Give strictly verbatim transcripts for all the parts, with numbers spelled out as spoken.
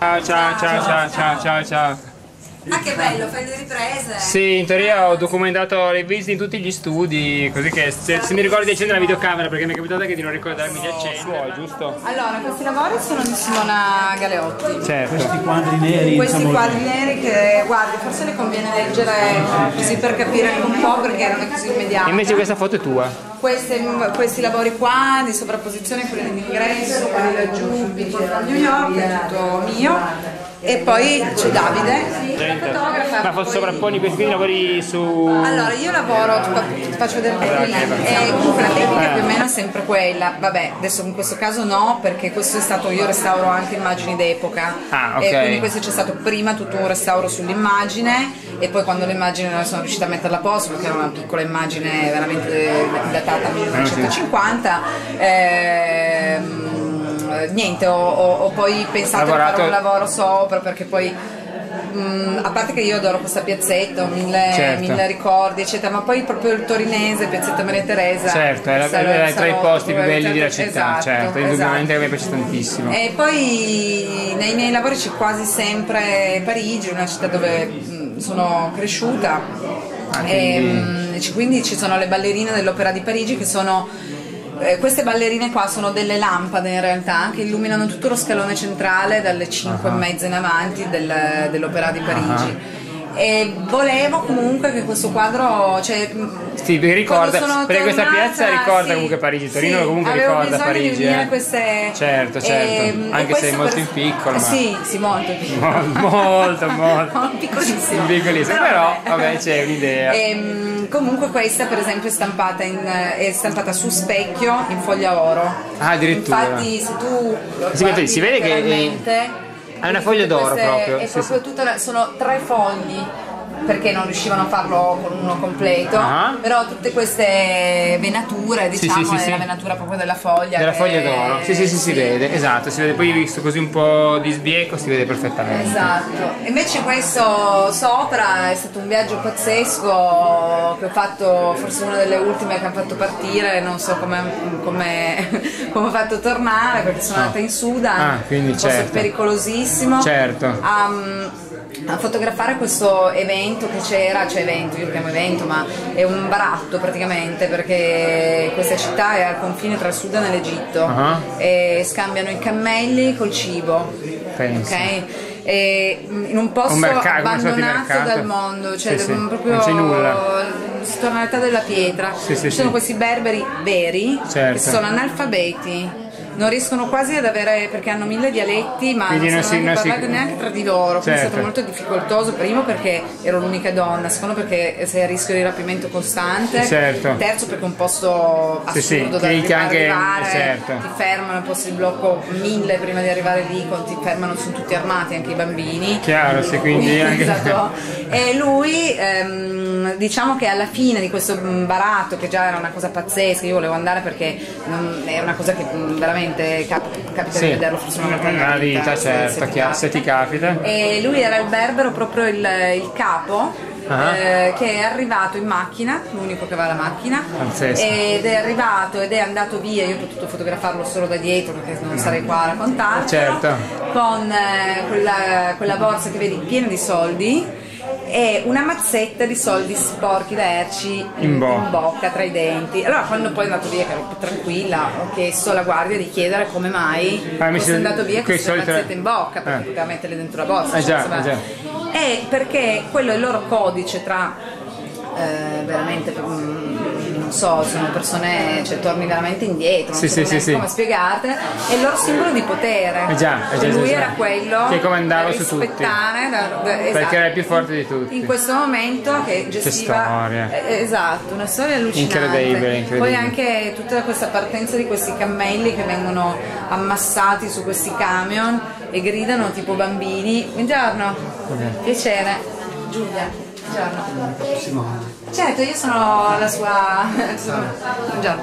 Ciao, ciao, ciao, ciao, ciao, ciao, ciao. Ah, che bello, fai le riprese! Sì, in teoria ho documentato le visite in tutti gli studi, così che se, se mi ricordo di accendere la videocamera, perché mi è capitato che di non ricordarmi di accendere, giusto? Allora, questi lavori sono di Simona Galeotti. Certo. Questi quadri neri. Questi diciamo, quadri neri che, guardi, forse ne conviene leggere così per capire anche un po', perché non è così immediato. Invece questa foto è tua. Queste, questi lavori qua di sovrapposizione, quelli d'ingresso, quelli laggiù, Piccolo from New York, è tutto mio. E poi c'è Davide, Gente. fotografa. Ma poi- sovrapponi questi lavori su... Allora, io lavoro, ti ti faccio vedere il tecnico, e comunque la tecnica più o meno è sempre quella. Vabbè, adesso in questo caso no, perché questo è stato, io restauro anche immagini d'epoca. Ah, ok. E quindi questo c'è stato prima tutto un restauro sull'immagine, e poi quando l'immagine sono riuscita a metterla a posto, perché era una piccola immagine veramente datata millenovecentocinquanta, ehm, niente, ho, ho, ho poi pensato Lavorato... di fare un lavoro sopra, perché poi mh, a parte che io adoro questa piazzetta, ho mille, Certo. mille ricordi eccetera, ma poi proprio il torinese, piazzetta Maria Teresa, Certo, era, sarò- era tra i sarò posti più belli della esatto, città, certo, indubbiamente esatto. mi piace tantissimo. E poi nei miei lavori c'è quasi sempre Parigi, una città dove mh, sono cresciuta. Ah, E, quindi- mh, c- quindi ci sono le ballerine dell'Opera di Parigi, che sono eh, queste ballerine qua sono delle lampade in realtà, che illuminano tutto lo scalone centrale dalle cinque Uh-huh. e mezza in avanti del- dell'Opera di Parigi. E volevo comunque che questo quadro, cioè, Sì, mi ricorda, quando sono perché questa tornata, piazza ricorda sì, comunque Parigi, Torino sì, comunque avevo ricorda bisogno Parigi. di unire eh. queste, Certo, certo, ehm, anche e se è questo molto per- in piccolo, ma... Sì, sì, molto in piccolo. Molto, molto, molto. Piccolissimo. Piccolissimo, però vabbè c'è un'idea. Ehm, comunque questa per esempio è stampata, in, è stampata su specchio in foglia oro. Ah, addirittura. Infatti se tu Si vede- si vede che è- letteralmente, è una foglia d'oro queste- proprio, è sì, proprio sì. tutta la- sono tre fogli, perché non riuscivano a farlo con uno completo, Ah. però tutte queste venature, Sì, diciamo, sì, sì, è sì. la venatura proprio della foglia. Della che- foglia d'oro, sì sì sì si vede, esatto, si vede, poi visto così un po' di sbieco si vede perfettamente. Esatto, invece questo sopra è stato un viaggio pazzesco che ho fatto, forse una delle ultime che hanno fatto partire, non so come, come, come ho fatto tornare, perché sono andata in Sudan, Ah, quindi un posto certo. pericolosissimo. Certo. A, a fotografare questo evento che c'era, cioè evento, io lo chiamo evento, ma è un baratto praticamente, perché questa città è al confine tra il Sudan e l'Egitto, Ah. e scambiano i cammelli col cibo. Penso. Ok? E in un posto Un mercato, come se fosse abbandonato mercato. dal mondo, cioè Sì, sì, proprio non c'è nulla. si torna all'età della pietra. Sì, sì, Ci sono sì. questi berberi veri, Certo. che sono analfabeti, non riescono quasi ad avere, perché hanno mille dialetti, ma Quindi non non sanno si- neanche non si- parlare neanche tra di loro, quindi è Certo. stato molto difficoltoso, primo perché ero l'unica donna, secondo perché sei a rischio di rapimento costante, Certo. terzo perché è un posto Sì, sì, assurdo da che- che arri- anche- arrivare, certo. ti fermano, posti di blocco mille prima di arrivare lì, con- ti fermano, sono tutti armati, anche i bambini. Chiaro, sì, quindi anche... Esatto. E lui ehm, diciamo che alla fine di questo baratto, che già era una cosa pazzesca, io volevo andare perché non- è una cosa che mh, veramente cap- capita Sì, di vederlo forse una volta nella vita, se- certo, se ti chiaro, se ti capita. E lui era il berbero, proprio il, il capo, Ah. eh, che è arrivato in macchina, l'unico che aveva la macchina, Pazzesco. ed è arrivato ed è andato via, io ho potuto fotografarlo solo da dietro perché non sarei qua a raccontarlo, Certo. con eh, quella, quella borsa che vedi piena di soldi e una mazzetta di soldi sporchi da Erci in, In bo- in bocca tra i denti. Allora quando poi è andato via, che ero più tranquilla, ho chiesto alla guardia di chiedere come mai Ah, mi fosse si- andato via con quei questa soldi tra- mazzetta in bocca, perché Eh. poteva metterle dentro la borsa. Eh cioè, già, insomma. eh già. E perché quello è il loro codice tra eh, veramente mm, non so, sono persone, cioè torni veramente indietro, non Sì, so sì, neanche sì, sì. come spiegartele, è il loro simbolo di potere. Eh già, eh già, E lui già, già. era quello Che comandava da su tutti. rispettare, da- da- esatto. Perché era il più forte di tutti. In questo momento che gestiva storia. eh, esatto, una storia allucinante. Incredibile, incredibile. Poi anche tutta questa partenza di questi cammelli che vengono ammassati su questi camion e gridano tipo bambini. Buongiorno, piacere. Giulia, buongiorno. Certo, io sono la sua... sono- buongiorno.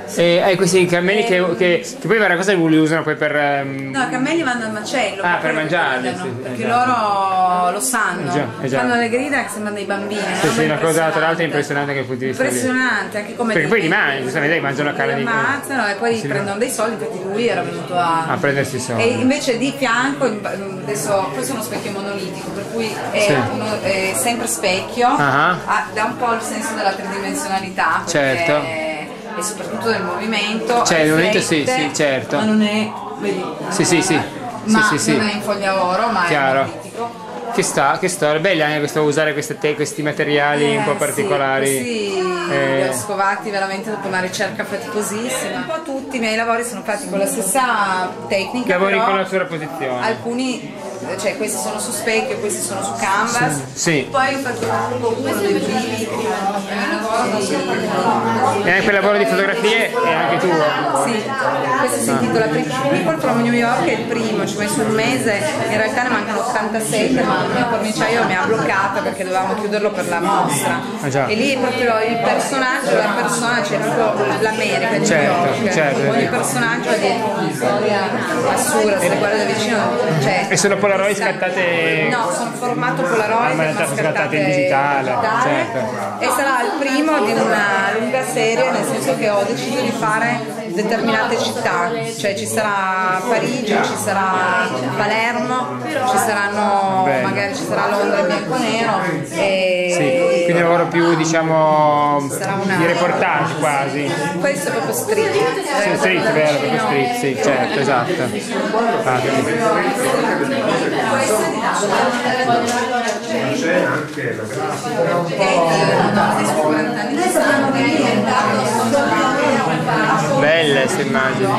E hai questi cammelli che, che, che poi vera cosa li usano poi per... Um... No, i cammelli vanno al macello. Ah, per mangiarli, sì, perché esatto. loro lo sanno. Eh già, eh già. Fanno le grida che sembrano dei bambini. Sì, sì, una cosa tra l'altro impressionante che punto di vista. Impressionante, anche come... Perché poi li mangiano, giustamente li mangiano la carne di... Li ammazzano e poi sì, prendono dei soldi, infatti lui era venuto a... a prendersi i soldi. E invece di fianco, adesso, questo è uno specchio monolitico, per cui è, sì, uno, è sempre specchio, uh-huh. ha, dà un po' il senso della tridimensionalità, certo, e soprattutto del movimento. Cioè il movimento sì, sì, certo. Ma non è, vedi, sì, sì, sì, ma sì, sì, non sì. è in foglia oro, ma chiaro. È monolitico. Che sta, che storia, bella anche questo usare queste te, questi materiali eh, un po' particolari. Sì, eh. li ho scovati veramente dopo una ricerca faticosissima. Un po' tutti i miei lavori sono fatti con la stessa tecnica. Lavori con la sovrapposizione. Alcuni, cioè questi sono su specchio, questi sono su canvas. Sì. Poi ho fatto uno dei primi lavoro di... E anche quel lavoro di fotografie è anche tuo? Sì, questo si intitola People from New York, è il primo, ci ho messo un mese, in realtà ne mancano ottantasette, ma il mio corniciaio mi ha bloccata perché dovevamo chiuderlo per la mostra. Ah, e lì è proprio il personaggio, la persona, c'è proprio l'America di certo, New York. certo, Ogni personaggio ha una storia assurda, se le guarda da vicino. Cioè, e sono Polaroid scattate? No, sono formato Polaroid, ma in realtà sono scattate in digitale, digitale certo. E sarà il primo di una lunga serie, nel senso che ho deciso di fare determinate città, cioè ci sarà Parigi, ci sarà Palermo, ci saranno Bene. magari ci sarà Londra in bianco e nero e sì, quindi un lavoro più diciamo una... di reportage quasi. Questo è proprio street. Sì, street, vero, proprio street, sì, certo, esatto. C'è anche la belle queste immagini.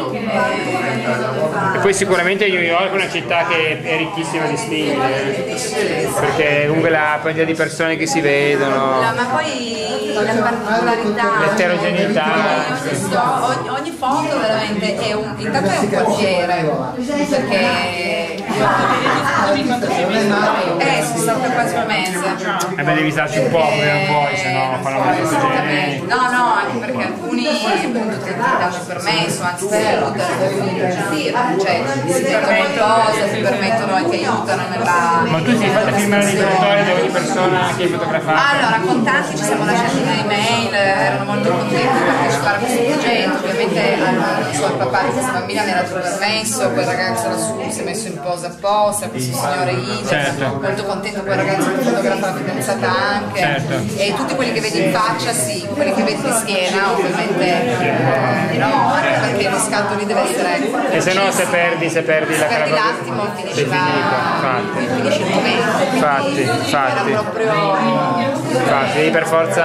E poi sicuramente New York è una città che è ricchissima di stili, eh? Perché comunque la quantità di persone che si vedono, ma poi la particolarità, l'eterogeneità, ogni, ogni foto veramente è un, intanto è un quartiere, perché eh, sono stata quasi un mese. E beh, devi starci un po', come non puoi, se no fanno una fotogenia. No, no, anche perché alcuni appunto ti danno il permesso, anzi ti aiutano, cioè si permettono cosa, si permettono e ti aiutano nella... Ma tu ti hai fatto filmare l'istruttoria di ogni persona che hai fotografato? Allora, con tanti ci siamo lasciati delle email, erano molto contenti di partecipare a questo progetto, ovviamente al suo papà di questa bambina mi ha dato il permesso, quel ragazzo lassù si è messo in posa apposta, questo signore Ida, certo. molto contento quel ragazzo che fotografa la fidanzata anche, certo. E tutti quelli che vedi in faccia sì, quelli che vedi di schiena ovviamente eh, no, anche perché lo scatto lì deve essere... E se no se perdi, se perdi se la perdi l'attimo finisce, la... finisce il momento, infatti, infatti, era proprio... infatti, devi per forza...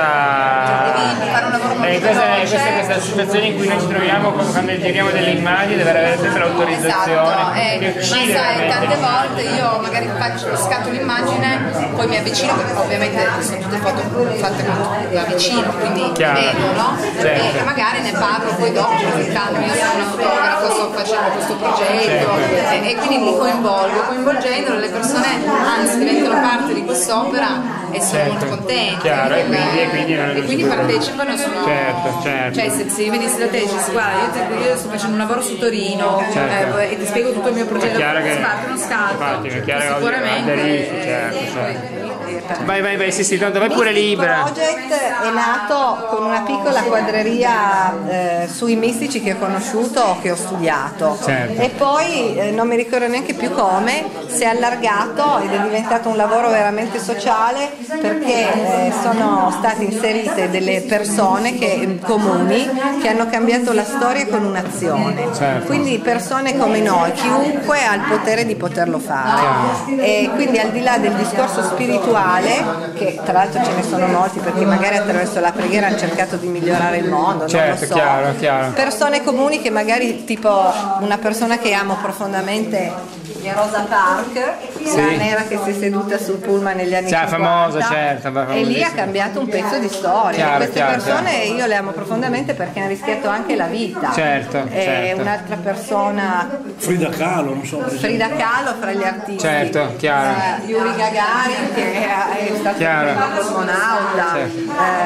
Devi fare un lavoro molto eh, questa, veloce. questa, questa situazione in cui noi ci troviamo quando giriamo delle immagini deve avere sempre l'autorizzazione, esatto, eh, ma sai, tante volte io magari faccio, scatto l'immagine, poi mi avvicino, perché ovviamente sono tutte foto fatte da vicino, quindi chiaro, vedo, no? Certo. E magari ne parlo poi dopo, presentandomi, io sono una fotografa, sto facendo questo progetto, certo. e, e quindi li coinvolgo, coinvolgendolo le persone anzi diventano parte di quest'opera e sono certo. molto contente. Chiaro, e quindi, e quindi, non e quindi partecipano e sono... Certo, certo. Cioè se, se io venissi da te e dicessi guarda, io, te, io sto facendo un lavoro su Torino, certo. eh, e ti spiego tutto il mio progetto, si parte uno scatto, infatti, è chiaro che sicuramente aderisci, certo, certo. Vai, vai, vai, sì, sì, tanto vai pure libera. Il project è nato con una piccola quadreria eh, sui mistici che ho conosciuto o che ho studiato, certo. E poi eh, non mi ricordo neanche più come si è allargato ed è diventato un lavoro veramente sociale, perché eh, sono state inserite delle persone che, comuni che hanno cambiato la storia con un'azione, certo. Quindi persone come noi, chiunque ha il potere di poterlo fare, chiaro. E quindi al di là del discorso spirituale, che tra l'altro ce ne sono molti perché magari attraverso la preghiera hanno cercato di migliorare il mondo, certo, non lo so. chiaro, chiaro. Persone comuni che magari, tipo una persona che amo profondamente è Rosa Parks, sì. La nera che si è seduta sul pullman negli anni cioè, cinquanta, famosa, certo, e lì ha cambiato un pezzo di storia. Chiaro, Queste chiaro, persone chiaro. io le amo profondamente perché hanno rischiato anche la vita. Certo, e certo. Un'altra persona, Frida Kahlo, non so. Frida Kahlo fra gli artisti, certo, chiaro. Uh, Yuri Gagarin che è stato chiaro. un cosmonauta, certo. ehm,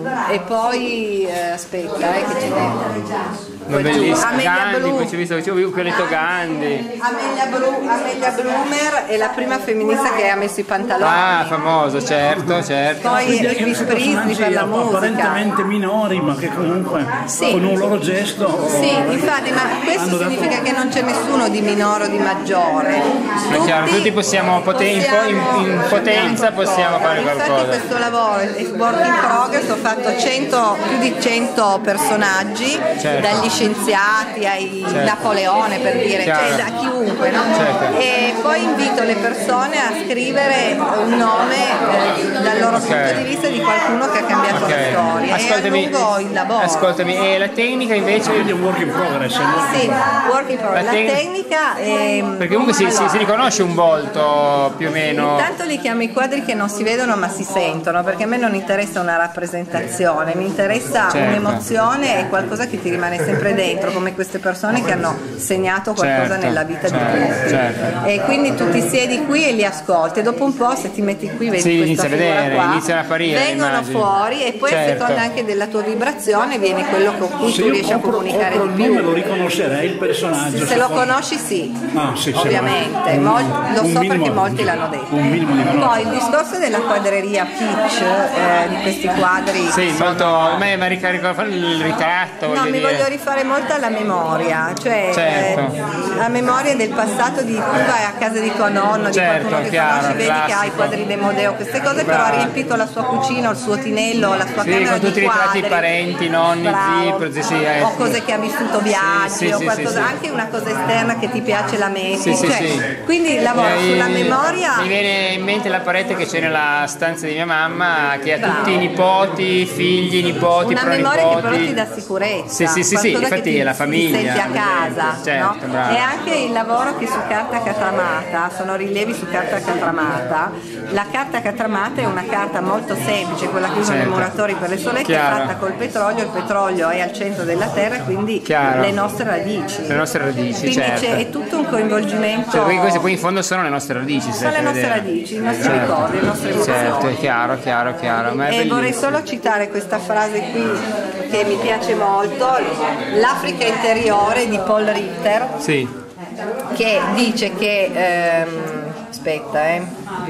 e poi eh, aspetta, eh, che ce n'è. Ma bellissimo, Amelia Gandhi, Blum. poi ci ho visto, ci ho visto, ho letto Gandhi. Amelia, Blu- Amelia Bloomer è la prima femminista che ha messo i pantaloni. Ah, famoso, certo, certo. Poi Anche Elvis questi Presley personaggi per la musica. apparentemente minori, ma che comunque Sì. con un loro gesto Sì, infatti, ma questo hanno dato- significa che non c'è nessuno di minore o di maggiore. È chiaro, tutti possiamo, poten- in po- in- in potenza possiamo fare Infatti qualcosa. questo lavoro è work in progress, ho fatto cento, più di cento personaggi, Certo. dagli scienziati ai Certo. Napoleone per dire, Chiaro. cioè da chiunque, no? Certo. E poi invito le persone a scrivere un nome eh, dal loro Ok. punto di vista di qualcuno che ha cambiato Ok. la storia Ascoltami, e allungo il lavoro. ascoltami, e la tecnica invece? quindi è un work in progress. è un work in Sì, work in progress. La La tec- tecnica è... Perché comunque si, si- allora, si riconosce un volto più o meno. Intanto li chiamo i quadri che non si vedono ma si sentono, perché a me non interessa una rappresentazione, mi interessa Certo. un'emozione e qualcosa che ti rimane sempre dentro, come queste persone che hanno segnato qualcosa Certo, nella vita certo, di tutti. certo. E quindi tu ti siedi qui e li ascolti, e dopo un po' se ti metti qui vedi Sì, questa inizia a figura vedere, qua, iniziano a apparire le vengono immagini. fuori e poi a Certo. seconda anche della tua vibrazione viene quello con cui Se tu io riesci a compro, comunicare compro di il nome più. lo riconoscerei il personaggio. Se lo poi- conosci sì, Ah, sì, sì, ovviamente, un- Mol- lo un so minimo- perché molti l'hanno detto. Un minimo di conoscenza. Poi il discorso della quadreria pitch, eh, di questi quadri, Sì, molto. A me mi ricarico fare il ritratto. no, voglio mi dire. voglio rifare molto alla memoria, cioè Certo. eh, la memoria del passato di tu vai a casa di tuo nonno, di Certo, qualcuno che chiaro, conosci, vedi che ha i classico. quadri dei Modeo, queste cose, però ha Bravo. riempito la sua cucina, il suo tinello, la sua Sì, camera con di tutti i ritratti quadri. di parenti, nonni, Bravo. zii, zii, sì, eh, o sì. cose che ha vissuto, viaggi, Sì, sì, o sì, qualcosa, sì, sì. anche una cosa esterna che ti piace la metti, Sì, sì, cioè, sì. quindi lavoro Eh, sulla memoria. Mi viene in mente la parete che c'è nella stanza di mia mamma, che ha Bravo. tutti i nipoti, figli, nipoti, Una memoria che però ti pronipoti. dà sicurezza, Sì, sì, sì, sì, qualcosa che infatti ti, è la ti famiglia. senti a casa, Certo, no? bravo. E anche il lavoro che su carta catramata, sono rilievi su carta catramata. La carta catramata è una carta molto semplice, quella che usano Certo. i muratori per le solette, Chiaro. è fatta col petrolio, il petrolio è al centro della terra, quindi Chiaro. le nostre radici. Le nostre radici, Quindi certo. c'è, è tutto un coinvolgimento. Cioè, perché queste poi in fondo sono le nostre radici. se sono le vai a nostre vedere. radici, i nostri Certo. ricordi, le nostre emozioni. Certo, è chiaro, chiaro, chiaro. Ma è E vorrei bellissimo. solo citare questa frase qui che mi piace molto, l'Africa interiore di Paul Ritter, Sì, che dice che ehm, aspetta eh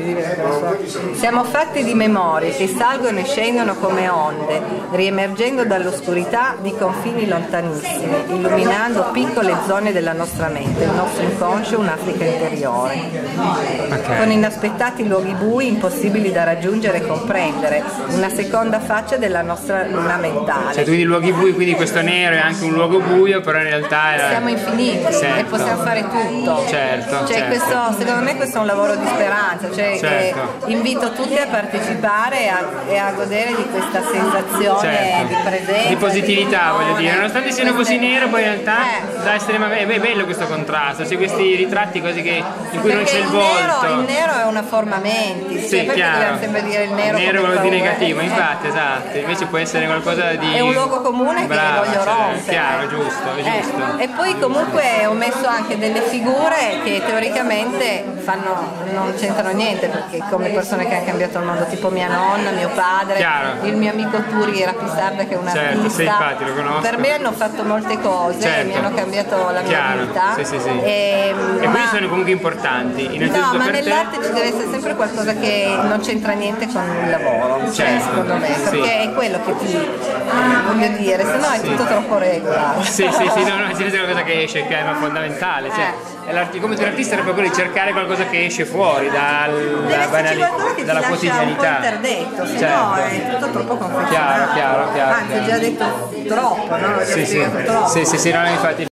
siamo fatti di memorie che salgono e scendono come onde, riemergendo dall'oscurità di confini lontanissimi, illuminando piccole zone della nostra mente, il nostro inconscio, un'Africa interiore, ok. con inaspettati luoghi bui impossibili da raggiungere e comprendere, una seconda faccia della nostra luna mentale. Cioè tu di luoghi bui, quindi questo nero è anche un luogo buio, però in realtà è... Siamo infiniti Certo. e possiamo fare tutto. Certo, Cioè, certo. questo, secondo me questo è un lavoro di speranza, cioè Certo. che invito tutti a partecipare e a, e a godere di questa sensazione Certo. di presenza, Di positività, di voglio dire, unione, nonostante siano queste- così nero, poi in realtà Eh. dà estremamente. È bello questo contrasto, c'è questi ritratti così che, in cui non Perché c'è il il nero, volto. il nero è una forma mentis, Sì, cioè, perché chiaro. dobbiamo sempre dire il nero, il nero è come qualcosa di paura? negativo, Eh. infatti, esatto. Invece può essere qualcosa di. È un luogo comune che Brava, voglio cioè, rompere. Chiaro, giusto, è Eh, giusto. e poi comunque ho messo anche delle figure che teoricamente fanno, non c'entrano niente, perché come persone che hanno cambiato il mondo, tipo mia nonna, mio padre, Chiaro. il mio amico Turi Rapisarda che è un Certo, artista, sì, infatti, lo conosco. per me hanno fatto molte cose, Certo. mi hanno cambiato la mia Chiaro, vita. sì, sì, sì. E, E ma- quindi sono comunque importanti. Innanzitutto No, ma per te. nell'arte ci deve essere sempre qualcosa che non c'entra niente con il lavoro, cioè, Certo, secondo me, sì. perché è quello che ti voglio dire, se no è tutto troppo regolare. Sì, sì, sì, no, no, c'è qualcosa che esce, che è fondamentale. Cioè, Eh. è l'arti- come l'artista è proprio quello di cercare qualcosa che esce fuori dal, Deve dalla, esserci banali- qualcosa che ti dalla lascia un po' quotidianità. interdetto, se Certo. no è tutto troppo confezionato. Chiaro, chiaro, chiaro, Anzi, ho chiaro. già detto troppo, no? Ho già Sì, sì, spiegato troppo. sì, sì, sì, no, infatti.